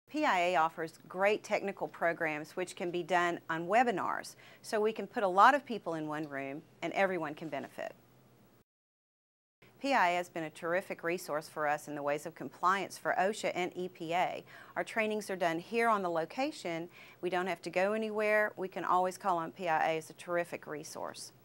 PIA offers great technical programs which can be done on webinars, so we can put a lot of people in one room and everyone can benefit. PIA has been a terrific resource for us in the ways of compliance for OSHA and EPA. Our trainings are done here on the location. We don't have to go anywhere. We can always call on PIA as a terrific resource.